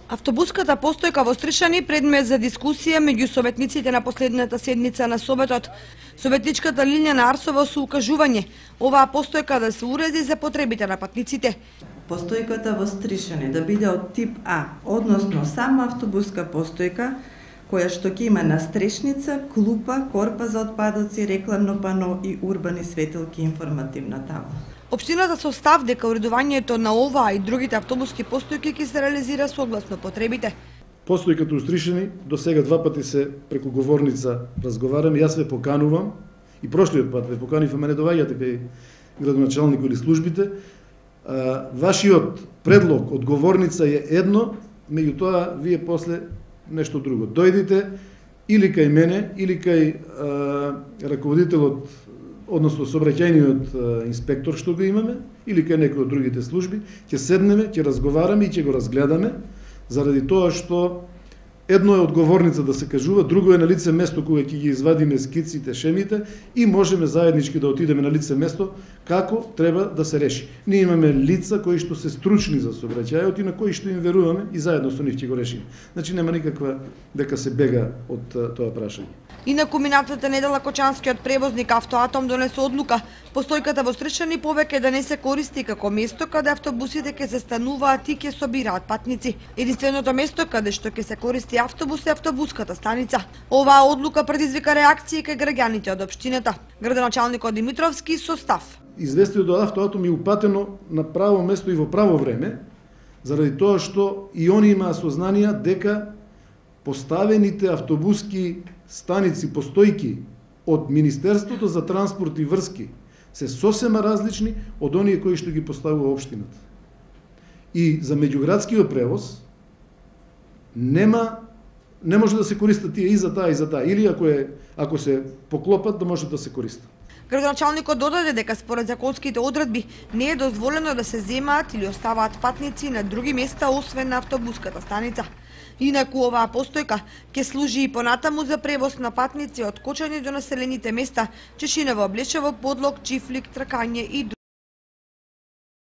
Автобуската постојка во Стришани предмет за дискусија меѓу советниците на последната седница на Советот. Советничката Лилјана Арсова со укажување оваа постојка да се уреди за потребите на патниците. Постојката во Стришани да биде од тип А, односно сама автобуска постојка која што ќе има настрешница, клупа, корпа за отпадоци, рекламно пано и урбани светилки информативна табла. Општината со став дека уредувањето на оваа и другите автобуски постојки ќе се реализира согласно потребите. Постојката у Стришани до сега два пати се преку говорница разговараме, јас ве поканувам и прошлиот пат ве поканив, ама не доаѓате кај градоначалник или службите. Вашиот предлог од говорница е едно, меѓутоа вие после нешто друго. Дојдите или кај мене, или кај раководителот, односно сообраќајниот инспектор што го имаме, или кај некој од другите служби, ќе седнеме, ќе разговараме и ќе го разгледаме, заради тоа што едно е одговорница да се кажува, друго е на лице место кога ќе ги извадиме скиците, шемите и можеме заеднички да отидеме на лице место како треба да се реши. Ние имаме лица кои што се стручни за сообраќајот и на кои што им веруваме и заедно со нив ќе го решиме. Значи нема никаква дека се бега од тоа прашање. Инаку минатата недела кочанскиот превозник Автоатом донесе одлука постојката во Стришани повеќе да не се користи како место каде автобусите ќе се стануваат и ќе собираат патници. Единственото место каде што ќе се користи автобус е автобуската станица. Оваа одлука предизвика реакции кај граѓаните од општината. Градоначалникот Димитровски со став. Известието од Автоатом е упатено на право место и во право време, заради тоа што и они имаат сознанија дека поставените автобуски станици, постојки од Министерството за транспорт и врски се сосема различни од оние кои што ги поставува општината. И за меѓуградскиот превоз не може да се користат тие и за таа и за таа, или ако се поклопат да можат да се користат. Градоначалникот додаде дека според законските одредби не е дозволено да се земаат или оставаат патници на други места освен на автобуската станица. Инаку оваа постојка ќе служи и понатаму за превоз на патници од Кочани до населените места Чешиново, Блешево, Подлог, Чифлик, Тракање и